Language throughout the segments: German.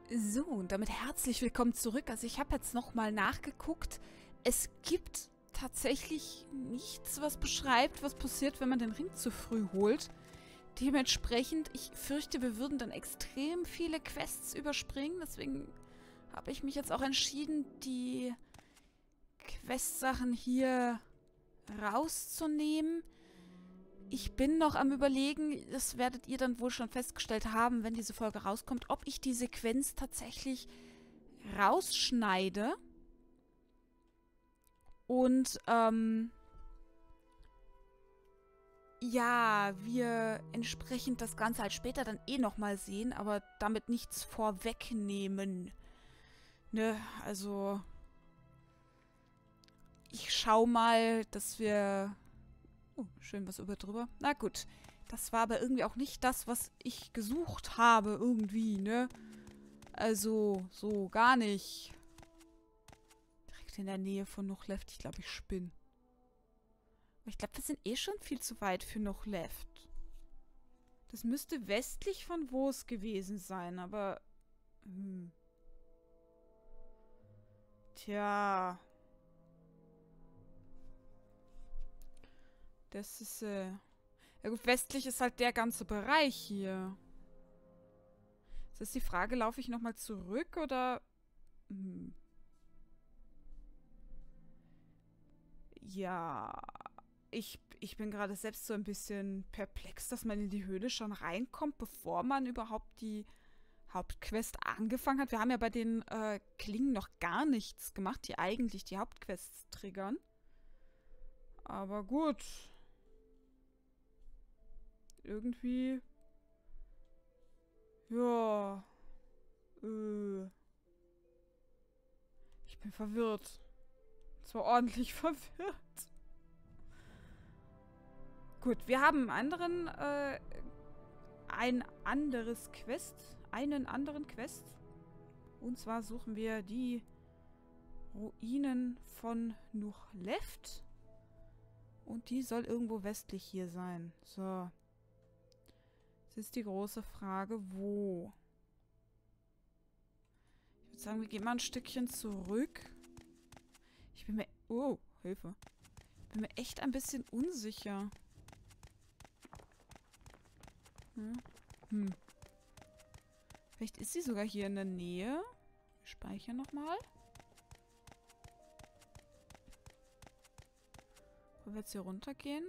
So, und damit herzlich willkommen zurück. Also ich habe jetzt nochmal nachgeguckt. Es gibt tatsächlich nichts, was beschreibt, was passiert, wenn man den Ring zu früh holt. Dementsprechend, ich fürchte, wir würden dann extrem viele Quests überspringen. Deswegen habe ich mich jetzt auch entschieden, die Quest-Sachen hier rauszunehmen. Ich bin noch am Überlegen, das werdet ihr dann wohl schon festgestellt haben, wenn diese Folge rauskommt, ob ich die Sequenz tatsächlich rausschneide und ja, wir entsprechend das Ganze halt später dann eh nochmal sehen, aber damit nichts vorwegnehmen. Ne, also ich schau mal, dass wir... Oh, schön was über drüber. Na gut. Das war aber irgendwie auch nicht das, was ich gesucht habe, irgendwie, ne? Also, so, gar nicht. Direkt in der Nähe von Nuchleft. Ich glaube, ich spinne. Aber ich glaube, wir sind eh schon viel zu weit für Nuchleft. Das müsste westlich von Wos gewesen sein, aber... Tja... Das ist, ja gut, westlich ist halt der ganze Bereich hier. Jetzt ist die Frage, laufe ich nochmal zurück oder... Ja, ich bin gerade selbst so ein bisschen perplex, dass man in die Höhle schon reinkommt, bevor man überhaupt die Hauptquest angefangen hat. Wir haben ja bei den Klingen noch gar nichts gemacht, die eigentlich die Hauptquests triggern. Aber gut. Irgendwie... Ja. Ich bin verwirrt. Zwar ordentlich verwirrt. Gut, wir haben einen anderen Quest. Und zwar suchen wir die Ruinen von Nuchleft. Und die soll irgendwo westlich hier sein. So. Jetzt ist die große Frage, wo? Ich würde sagen, wir gehen mal ein Stückchen zurück. Ich bin mir... Oh, Hilfe. Ich bin mir echt ein bisschen unsicher. Vielleicht ist sie sogar hier in der Nähe. Wir speichern nochmal. Wollen wir jetzt hier runtergehen?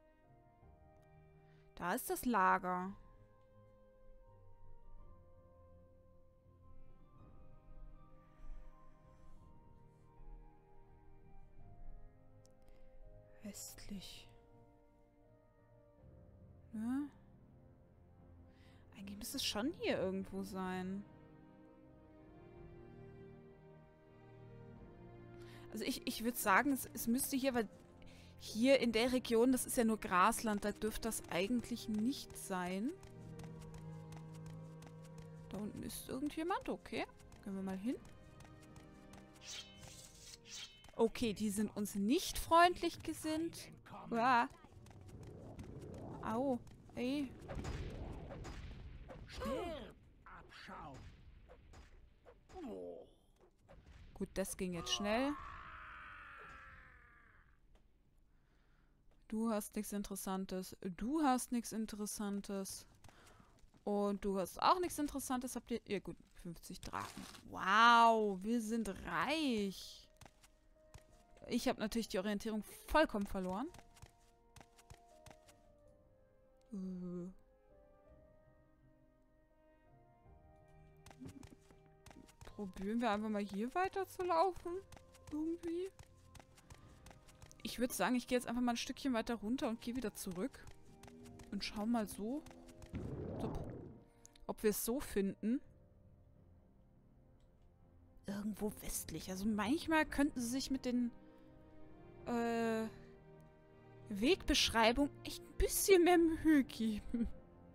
Da ist das Lager. Westlich. Ne? Eigentlich müsste es schon hier irgendwo sein. Also ich würde sagen, es müsste hier, weil hier in der Region, das ist ja nur Grasland, da dürfte das eigentlich nicht sein. Da unten ist irgendjemand, okay. Gehen wir mal hin. Okay, die sind uns nicht freundlich gesinnt. Uah. Au. Ey. Abschau. Gut, das ging jetzt schnell. Du hast nichts Interessantes. Du hast nichts Interessantes. Und du hast auch nichts Interessantes. Habt ihr... Ja gut, 50 Drachen. Wow, wir sind reich. Ich habe natürlich die Orientierung vollkommen verloren. Probieren wir einfach mal hier weiter zu laufen. Irgendwie. Ich würde sagen, ich gehe jetzt einfach mal ein Stückchen weiter runter und gehe wieder zurück. Und schau mal so, ob wir es so finden. Irgendwo westlich. Also manchmal könnten sie sich mit den Wegbeschreibungen echt ein bisschen mehr Mühe geben.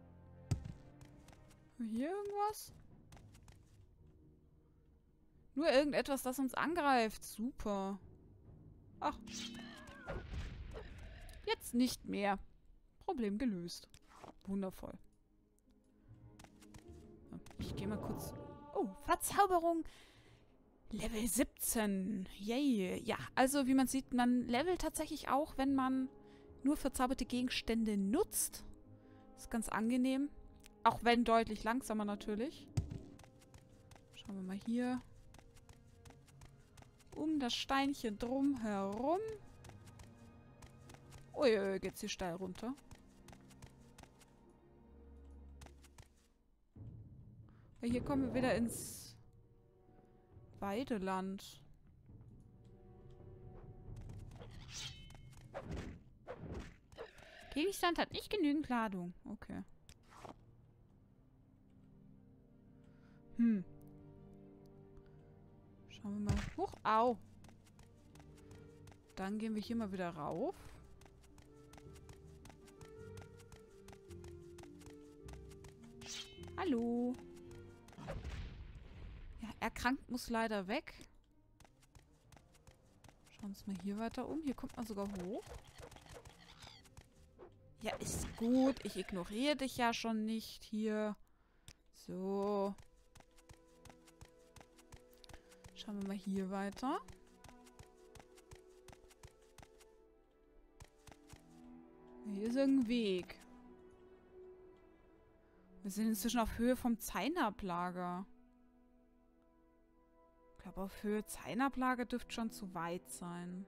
Hier irgendwas? Nur irgendetwas, das uns angreift. Super. Ach. Jetzt nicht mehr. Problem gelöst. Wundervoll. Ich gehe mal kurz... Oh, Verzauberung Level 17. Yay. Ja, also wie man sieht, man levelt tatsächlich auch, wenn man nur verzauberte Gegenstände nutzt. Ist ganz angenehm. Auch wenn deutlich langsamer natürlich. Schauen wir mal hier. Um das Steinchen drum herum. Uiuiui, geht's hier steil runter. Ja, hier kommen wir wieder ins Weideland. Gegenstand hat nicht genügend Ladung. Okay. Schauen wir mal. Huch, au. Dann gehen wir hier mal wieder rauf. Hallo. Ja, erkrankt muss leider weg. Schauen wir uns mal hier weiter um. Hier kommt man sogar hoch. Ja, ist gut. Ich ignoriere dich ja schon nicht hier. So. Schauen wir mal hier weiter. Hier ist irgendein Weg. Wir sind inzwischen auf Höhe vom Zainab-Lager. Ich glaube, auf Höhe Zainab-Lager dürfte schon zu weit sein.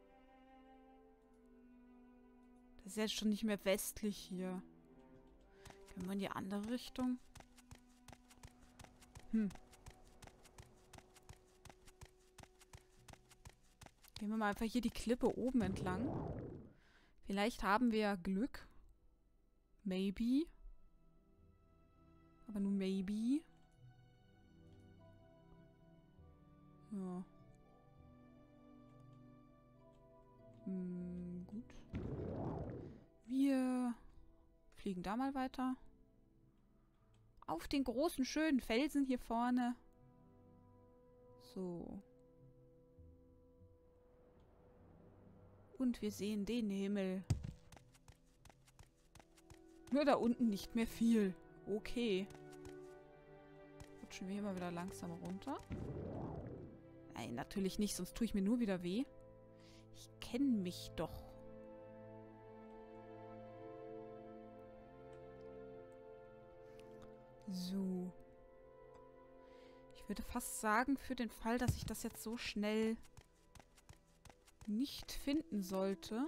Das ist jetzt schon nicht mehr westlich hier. Gehen wir in die andere Richtung? Gehen wir mal einfach hier die Klippe oben entlang. Vielleicht haben wir Glück. Maybe. Aber nur maybe. Ja. Gut. Wir fliegen da mal weiter. Auf den großen, schönen Felsen hier vorne. So. Und wir sehen den Himmel. Nur da unten nicht mehr viel. Okay. Rutschen wir hier mal wieder langsam runter. Nein, natürlich nicht, sonst tue ich mir nur wieder weh. Ich kenne mich doch. So. Ich würde fast sagen, für den Fall, dass ich das jetzt so schnell nicht finden sollte.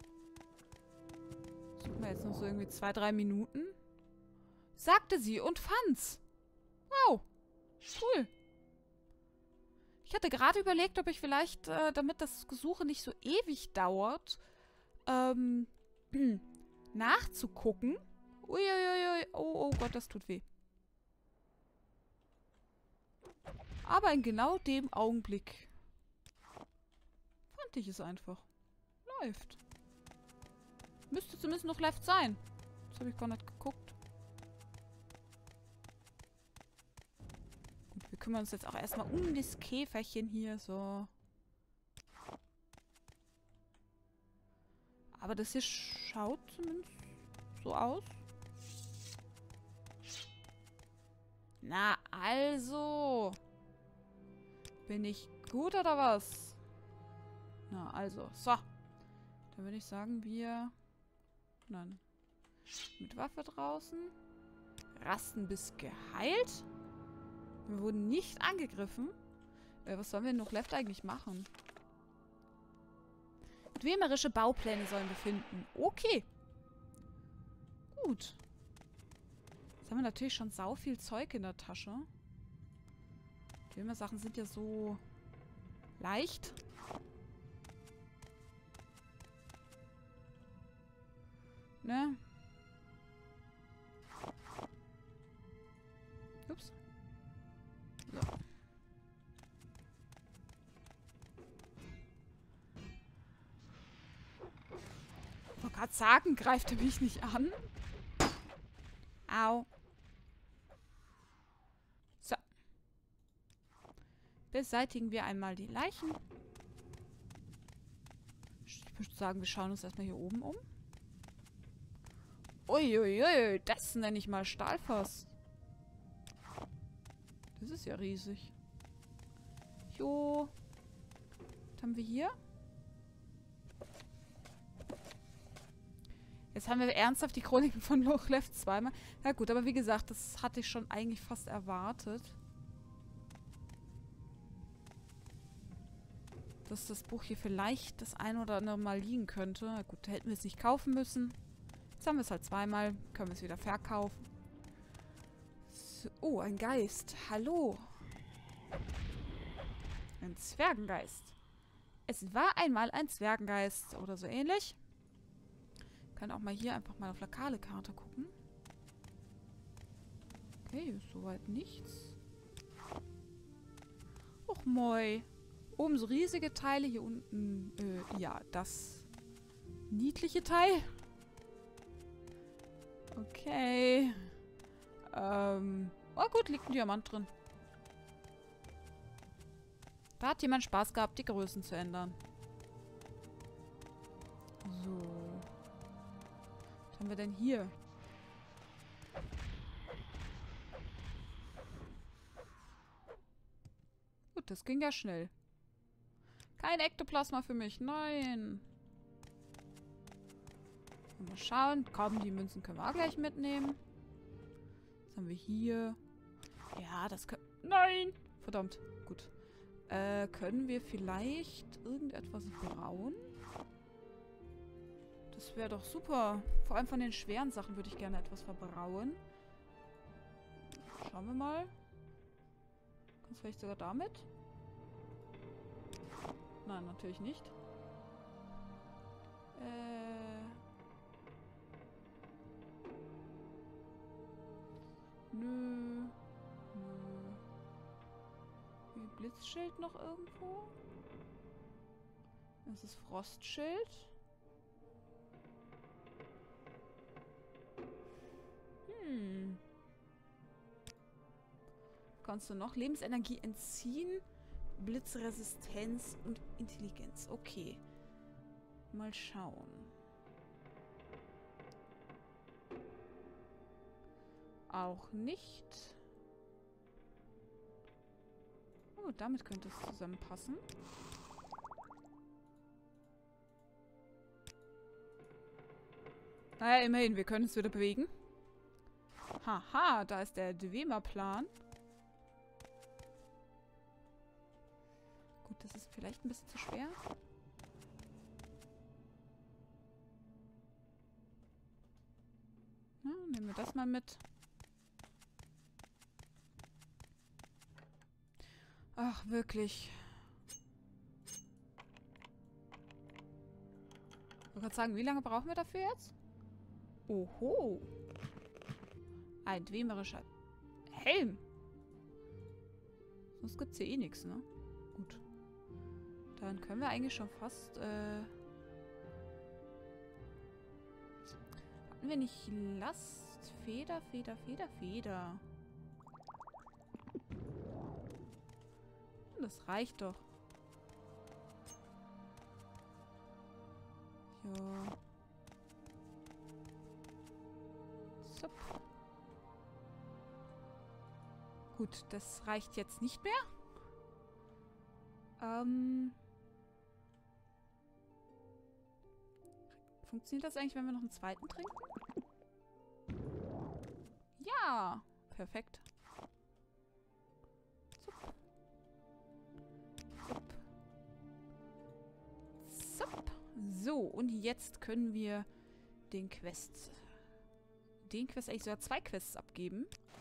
Suchen wir jetzt noch so irgendwie 2-3 Minuten. Sagte sie und fand's. Wow. Cool. Ich hatte gerade überlegt, ob ich vielleicht, damit das Gesuche nicht so ewig dauert, nachzugucken. Uiuiui. Oh Gott, das tut weh. Aber in genau dem Augenblick fand ich es einfach. Läuft. Müsste zumindest noch live sein. Das habe ich gar nicht geguckt. Gut, wir kümmern uns jetzt auch erstmal um das Käferchen hier. So. Aber das hier schaut zumindest so aus. Na, also. Bin ich gut oder was? Na, also. So. Dann würde ich sagen, wir... Nein. Mit Waffe draußen. Rasten bis geheilt. Wir wurden nicht angegriffen. Was sollen wir noch left eigentlich machen? Dwemerische Baupläne sollen wir finden. Okay. Gut. Jetzt haben wir natürlich schon sau viel Zeug in der Tasche. Dwemer-Sachen sind ja so leicht. Ne? Ups. So. Ich wollte gerade sagen, greift er mich nicht an? Au. So. Beseitigen wir einmal die Leichen. Ich würde sagen, wir schauen uns erstmal hier oben um. Uiuiui, das nenne ich mal Stahlfass. Das ist ja riesig. Jo. Was haben wir hier? Jetzt haben wir ernsthaft die Chroniken von Lochlef zweimal. Ja gut, aber wie gesagt, das hatte ich schon eigentlich fast erwartet. Dass das Buch hier vielleicht das ein oder andere Mal liegen könnte. Na gut, da hätten wir es nicht kaufen müssen. Jetzt haben wir es halt zweimal. Können wir es wieder verkaufen. So, oh, ein Geist. Hallo. Ein Zwergengeist. Es war einmal ein Zwergengeist oder so ähnlich. Kann auch mal hier einfach mal auf lokale Karte gucken. Okay, ist soweit nichts. Och moi. Oben so riesige Teile, hier unten, ja, das niedliche Teil. Okay. Oh gut, liegt ein Diamant drin. Da hat jemand Spaß gehabt, die Größen zu ändern. So. Was haben wir denn hier? Gut, das ging ja schnell. Kein Ektoplasma für mich. Nein. Mal schauen. Komm, die Münzen können wir auch gleich mitnehmen. Was haben wir hier? Ja, das können... Nein! Verdammt. Gut. Können wir vielleicht irgendetwas brauen? Das wäre doch super. Vor allem von den schweren Sachen würde ich gerne etwas verbrauen. Schauen wir mal. Kannst du vielleicht sogar damit? Nein, natürlich nicht. Nö. Blitzschild noch irgendwo? Das ist Frostschild. Kannst du noch Lebensenergie entziehen? Blitzresistenz und Intelligenz. Okay. Mal schauen. Auch nicht. Oh, damit könnte es zusammenpassen. Naja, immerhin, wir können es wieder bewegen. Haha, da ist der Dwemer-Plan. Gut, das ist vielleicht ein bisschen zu schwer. Ja, nehmen wir das mal mit. Ach, wirklich. Ich wollte gerade sagen, wie lange brauchen wir dafür jetzt? Oho. Ein dwemerischer Helm. Sonst gibt es hier eh nichts, ne? Gut. Dann können wir eigentlich schon fast, hatten wir nicht Last? Feder. Das reicht doch. Ja. Zup. Gut, das reicht jetzt nicht mehr. Funktioniert das eigentlich, wenn wir noch einen zweiten trinken? Ja, perfekt. Zup. Zup. Zup. So, und jetzt können wir den Quest eigentlich sogar 2 Quests abgeben.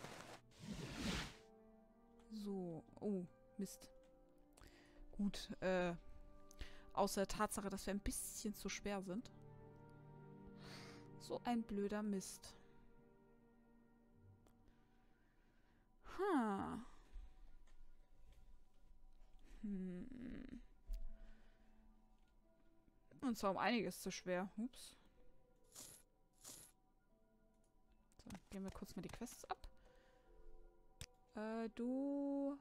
So, oh, Mist. Gut, außer der Tatsache, dass wir ein bisschen zu schwer sind. So ein blöder Mist. Und zwar um einiges zu schwer. Ups. So, gehen wir kurz mal die Quests ab. Du...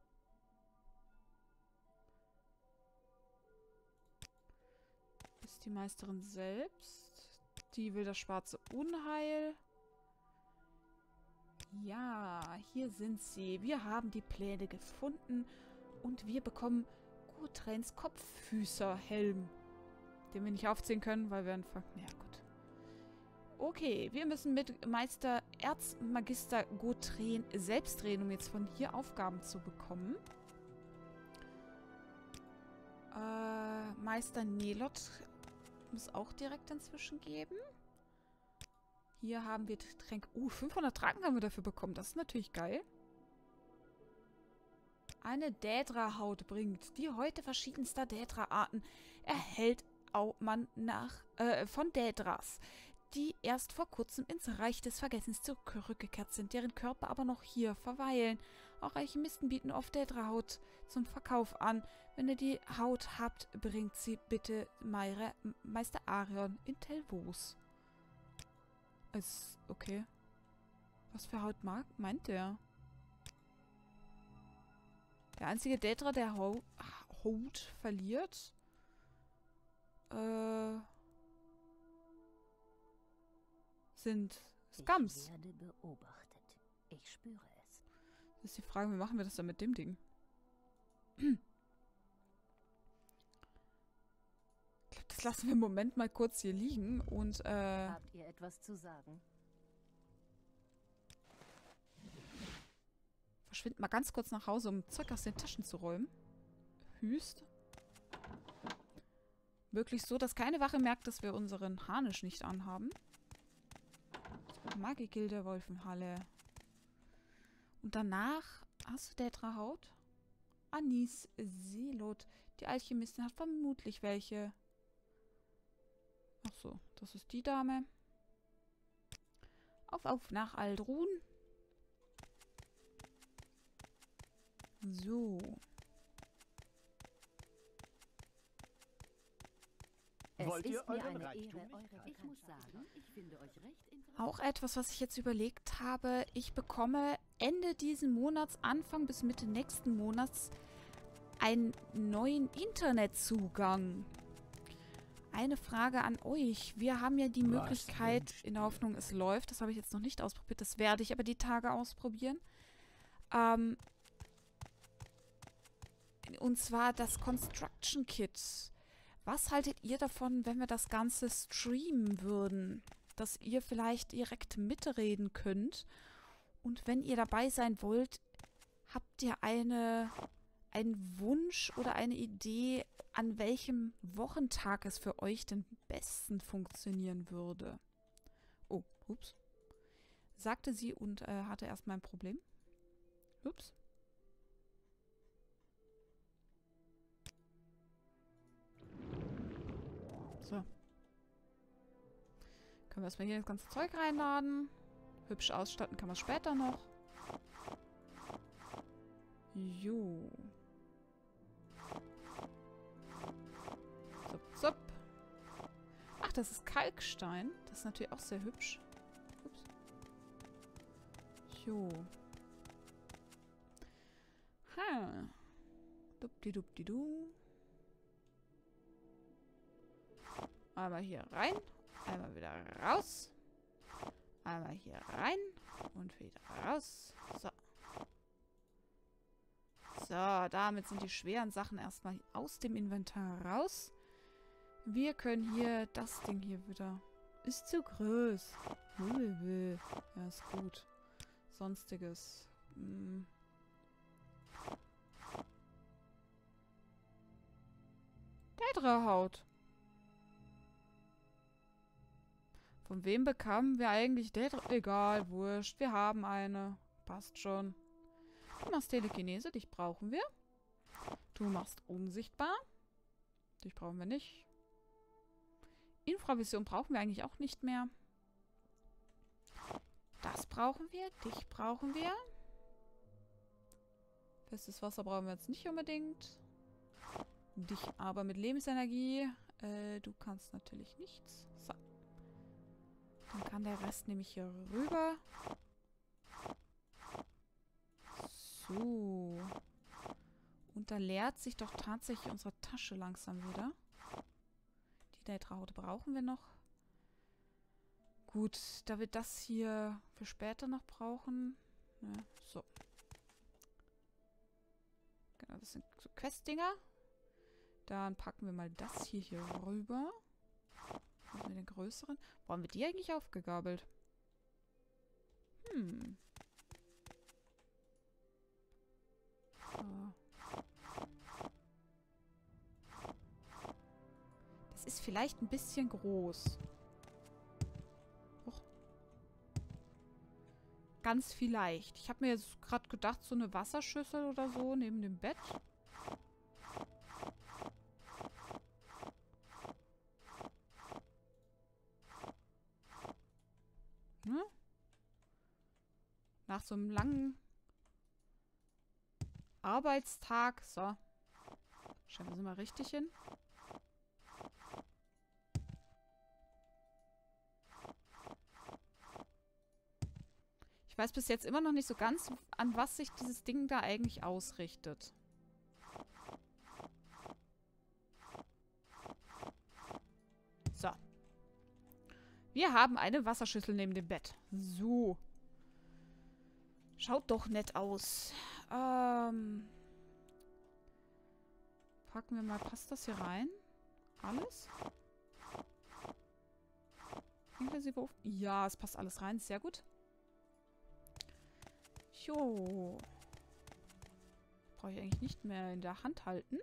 bist die Meisterin selbst. Die will das schwarze Unheil. Ja, hier sind sie. Wir haben die Pläne gefunden und wir bekommen Gudrens Kopffüßerhelm, den wir nicht aufziehen können, weil wir einfach... Ja, gut. Okay, wir müssen mit Meister Erzmagister Gudren selbst reden, um jetzt von hier Aufgaben zu bekommen. Meister Nelot muss auch direkt inzwischen geben. Hier haben wir Tränke. 500 Tranken haben wir dafür bekommen. Das ist natürlich geil. Eine Dädra-Haut bringt die Häute verschiedenster Dädra-Arten erhält man von Dädras, die erst vor kurzem ins Reich des Vergessens zurückgekehrt sind, deren Körper aber noch hier verweilen. Auch Alchemisten bieten oft Dädra-Haut zum Verkauf an. Wenn ihr die Haut habt, bringt sie bitte Meister Arion in Telvos. Ist okay. Was für Haut meint der? Der einzige Dädra, der Haut verliert. Sind Scums. Ich werde beobachtet. Ich spüre es. Das ist die Frage, wie machen wir das dann mit dem Ding? Ich glaube, das lassen wir im Moment mal kurz hier liegen und Habt ihr etwas zu sagen? verschwinden mal ganz kurz nach Hause, um Zeug aus den Taschen zu räumen. Hüst. Möglichst so, dass keine Wache merkt, dass wir unseren Harnisch nicht anhaben. Magigilde Wolfenhalle. Und danach hast du Dädra-Haut? Anis Selot. Die Alchemistin hat vermutlich welche. Ach so, das ist die Dame. Auf nach Aldrun. So. Es Wollt ihr ist mir euren eine Reichtum Ehre, nicht? eure Ich muss sagen, ich finde euch recht interessant. Auch etwas, was ich jetzt überlegt habe. Ich bekomme Ende diesen Monats, Anfang bis Mitte nächsten Monats, einen neuen Internetzugang. Eine Frage an euch. Wir haben ja die Möglichkeit, in der Hoffnung, es läuft. Das habe ich jetzt noch nicht ausprobiert. Das werde ich aber die Tage ausprobieren. Und zwar das Construction Kit. Was haltet ihr davon, wenn wir das Ganze streamen würden? Dass ihr vielleicht direkt mitreden könnt. Und wenn ihr dabei sein wollt, habt ihr einen Wunsch oder eine Idee, an welchem Wochentag es für euch denn am besten funktionieren würde? Oh, ups. Sagte sie und hatte erstmal ein Problem. Ups. So. Können wir erstmal hier das ganze Zeug reinladen. Hübsch ausstatten kann man später noch. Jo. Zup, zup. Ach, das ist Kalkstein. Das ist natürlich auch sehr hübsch. Ups. Jo. Ha. Dupdi-dupdi-du. Einmal hier rein. Einmal wieder raus. Einmal hier rein. Und wieder raus. So. So, damit sind die schweren Sachen erstmal aus dem Inventar raus. Wir können hier das Ding hier wieder... Ist zu groß. Ja, ist gut. Sonstiges. Dädra-Haut. Von wem bekamen wir eigentlich Dädra? Egal, wurscht. Wir haben eine. Passt schon. Du machst Telekinese, dich brauchen wir. Du machst unsichtbar. Dich brauchen wir nicht. Infravision brauchen wir eigentlich auch nicht mehr. Das brauchen wir. Dich brauchen wir. Festes Wasser brauchen wir jetzt nicht unbedingt. Dich aber mit Lebensenergie. Du kannst natürlich nichts. So. Dann kann der Rest nämlich hier rüber. So. Und da leert sich doch tatsächlich unsere Tasche langsam wieder. Die Dädra-Haut brauchen wir noch. Gut, da wir das hier für später noch brauchen. Ne, so. Genau, das sind so Questdinger. Dann packen wir mal das hier rüber. Also den größeren. Wo haben wir die eigentlich aufgegabelt? Hm. So. Das ist vielleicht ein bisschen groß. Och. Ganz vielleicht. Ich habe mir jetzt gerade gedacht, so eine Wasserschüssel oder so neben dem Bett. Ne? Nach so einem langen Arbeitstag. So. Stellen wir sie mal richtig hin. Ich weiß bis jetzt immer noch nicht so ganz, an was sich dieses Ding da eigentlich ausrichtet. So. Wir haben eine Wasserschüssel neben dem Bett. So. Schaut doch nett aus. Packen wir mal, passt das hier rein? Alles? Inklusive Ofen? Ja, es passt alles rein. Sehr gut. Jo. Brauche ich eigentlich nicht mehr in der Hand halten.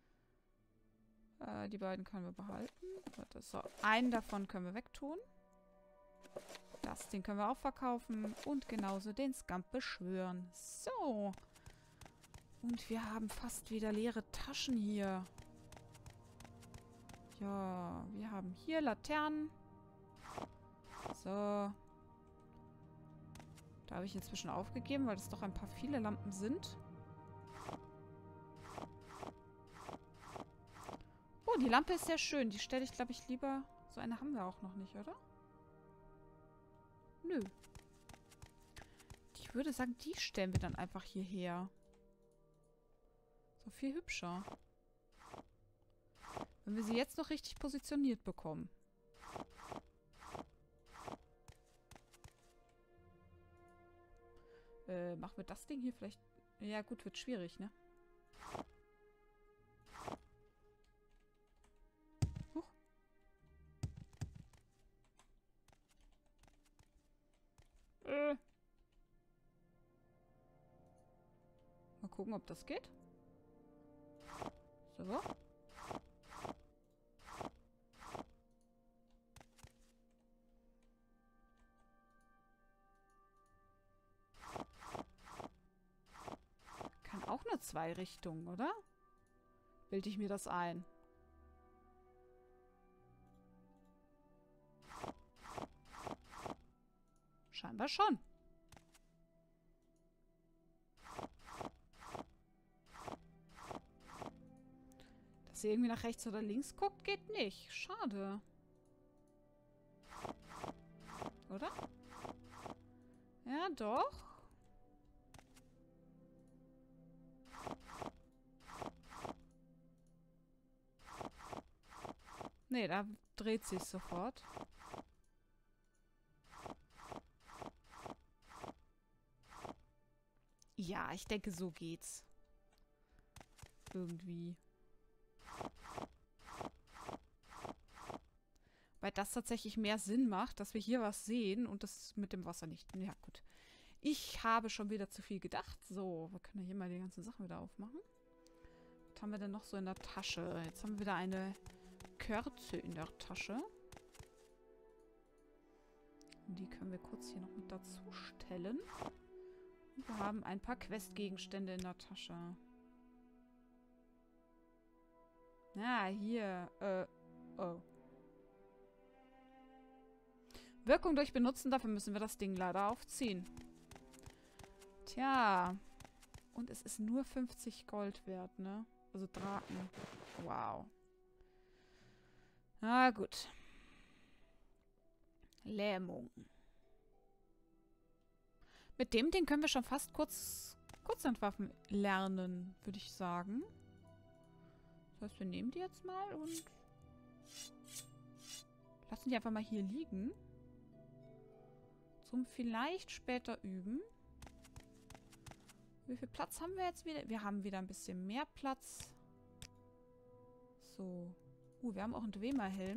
Die beiden können wir behalten. Warte, so, einen davon können wir wegtun. Das Ding können wir auch verkaufen. Und genauso den Scamp beschwören. So. Und wir haben fast wieder leere Taschen hier. Ja, wir haben hier Laternen. So. Da habe ich inzwischen aufgegeben, weil das doch ein paar viele Lampen sind. Oh, die Lampe ist sehr schön. Die stelle ich, glaube ich, lieber... So eine haben wir auch noch nicht, oder? Nö. Ich würde sagen, die stellen wir dann einfach hierher. So viel hübscher. Wenn wir sie jetzt noch richtig positioniert bekommen. Machen wir das Ding hier vielleicht... Ja gut, wird schwierig, ne? Huch. Mal gucken, ob das geht. So. Kann auch nur 2 Richtungen, oder? Bilde ich mir das ein. Scheinbar schon. Dass sie irgendwie nach rechts oder links guckt, geht nicht. Schade. Oder? Ja, doch. Nee, da dreht sich sofort. Ja, ich denke, so geht's. Irgendwie. Weil das tatsächlich mehr Sinn macht, dass wir hier was sehen und das mit dem Wasser nicht. Ja, gut. Ich habe schon wieder zu viel gedacht. So, wir können ja hier mal die ganzen Sachen wieder aufmachen. Was haben wir denn noch so in der Tasche? Jetzt haben wir wieder eine Kerze in der Tasche. Die können wir kurz hier noch mit dazu stellen. Und wir haben ein paar Questgegenstände in der Tasche. Ah, hier. Oh. Wirkung durch Benutzen, dafür müssen wir das Ding leider aufziehen. Tja. Und es ist nur 50 Gold wert, ne? Also Drachen. Wow. Na gut. Lähmung. Mit dem Ding können wir schon fast Kurzhandwaffen lernen, würde ich sagen. Das heißt, wir nehmen die jetzt mal und lassen die einfach mal hier liegen. Zum vielleicht später üben. Wie viel Platz haben wir jetzt wieder? Wir haben wieder ein bisschen mehr Platz. So. Wir haben auch einen Dwemer-Helm.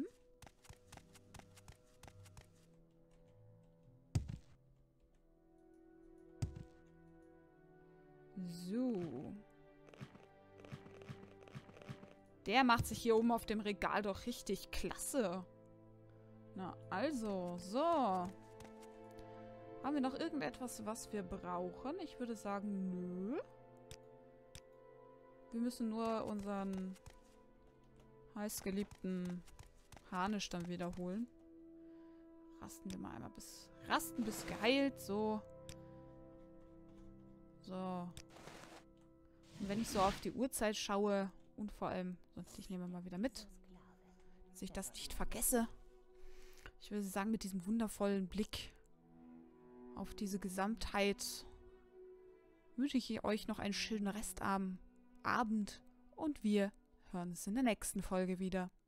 So. Der macht sich hier oben auf dem Regal doch richtig klasse. Na, also, so. Haben wir noch irgendetwas, was wir brauchen? Ich würde sagen, nö. Wir müssen nur unseren heißgeliebten Harnisch dann wiederholen. Rasten wir mal einmal bis... Rasten bis geheilt, so. So. Und wenn ich so auf die Uhrzeit schaue und vor allem, sonst ich nehme mal wieder mit, dass ich das nicht vergesse. Ich würde sagen, mit diesem wundervollen Blick auf diese Gesamtheit wünsche ich euch noch einen schönen Restabend und wir hören uns in der nächsten Folge wieder.